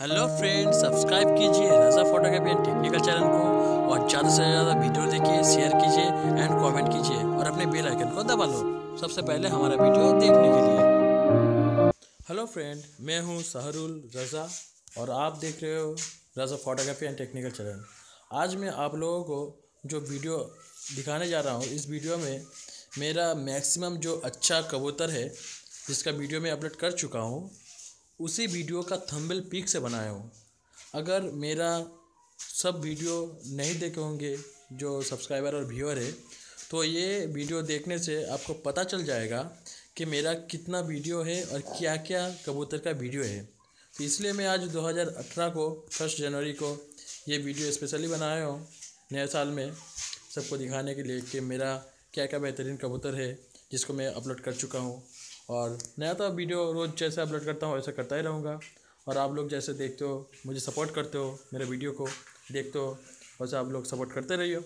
Hello friends, subscribe कीजिए Raza photography and technical channel को और ज़्यादा से ज़्यादा वीडियो देखिए, शेयर कीजिए एंड कमेंट कीजिए और अपने बेल आइकन को दबा लो सबसे पहले हमारा वीडियो देखने के लिए। हेलो फ्रेंड, मैं हूं सहरुल रजा और आप देख रहे हो Raza photography and technical channel. आज मैं आप लोगों को जो वीडियो दिखाने जा रहा हूं, इस वीडियो में मेरा मैक्सिमम जो अच्छा कबूतर है जिसका वीडियो मैं अपलोड कर चुका हूं, उसी वीडियो का थंबनेल पिक से बनाया हूँ। अगर मेरा सब वीडियो नहीं देखे होंगे जो सब्सक्राइबर और व्यूअर है, तो ये वीडियो देखने से आपको पता चल जाएगा कि मेरा कितना वीडियो है और क्या क्या कबूतर का वीडियो है। तो इसलिए मैं आज 2018 को 1 जनवरी को ये वीडियो स्पेशली बनाया हूँ नए साल में, सबको दिखाने के लिए कि मेरा क्या क्या बेहतरीन कबूतर है जिसको मैं अपलोड कर चुका हूँ। और नया तो वीडियो रोज़ जैसे अपलोड करता हूँ वैसे करता ही रहूँगा, और आप लोग जैसे देखते हो, मुझे सपोर्ट करते हो, मेरे वीडियो को देखते हो, वैसे आप लोग सपोर्ट करते रहिए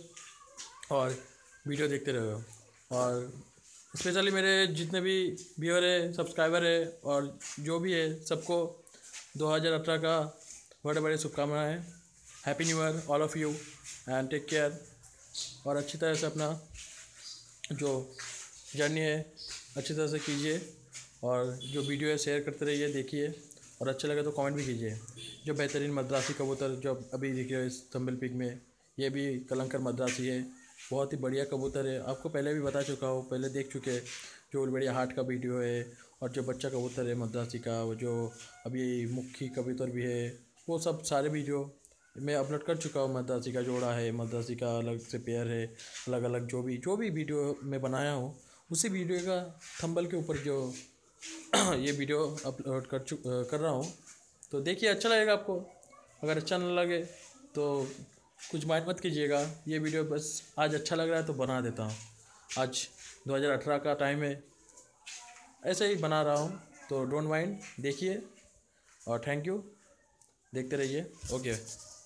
और वीडियो देखते रहो। और स्पेशली मेरे जितने भी व्यूअर है, सब्सक्राइबर है और जो भी है, सबको 2018 का बड़े बड़े शुभकामनाएँ। Happy new year all of you and take care. और अच्छी तरह से अपना जो जर्नी है अच्छी तरह से कीजिए और जो वीडियो है शेयर करते रहिए, देखिए और अच्छा लगे तो कमेंट भी कीजिए। जो बेहतरीन मद्रासी कबूतर जो अभी दिख रहे हो इस थंबनेल पिक में, ये भी कलंकर मद्रासी है, बहुत ही बढ़िया कबूतर है। आपको पहले भी बता चुका हूँ, पहले देख चुके जो बढ़िया हार्ट का वीडियो है। और जो बच्चा कबूतर है मद्रासी का, वो जो अभी मुखी कबूतर भी है, वो सब सारे वीडियो मैं अपलोड कर चुका हूँ। मद्रासी का जोड़ा है, मद्रासी का अलग से पेयर है, अलग अलग जो भी वीडियो मैं बनाया हूँ, उसी वीडियो का थंबनेल के ऊपर जो ये वीडियो अपलोड कर रहा हूँ। तो देखिए, अच्छा लगेगा आपको। अगर अच्छा ना लगे तो कुछ माइंड मत कीजिएगा। ये वीडियो बस आज अच्छा लग रहा है तो बना देता हूँ। आज 2018 का टाइम है, ऐसे ही बना रहा हूँ, तो डोंट माइंड, देखिए और थैंक यू। देखते रहिए। ओके।